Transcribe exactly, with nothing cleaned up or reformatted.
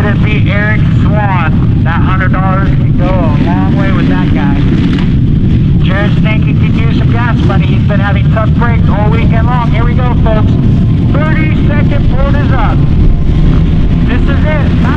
could be Eric Swan. That one hundred dollars can go a long way with that guy. Jared Stanky could use some gas money. He's been having tough breaks all weekend long. Here we go, folks. thirty second board is up. This is it.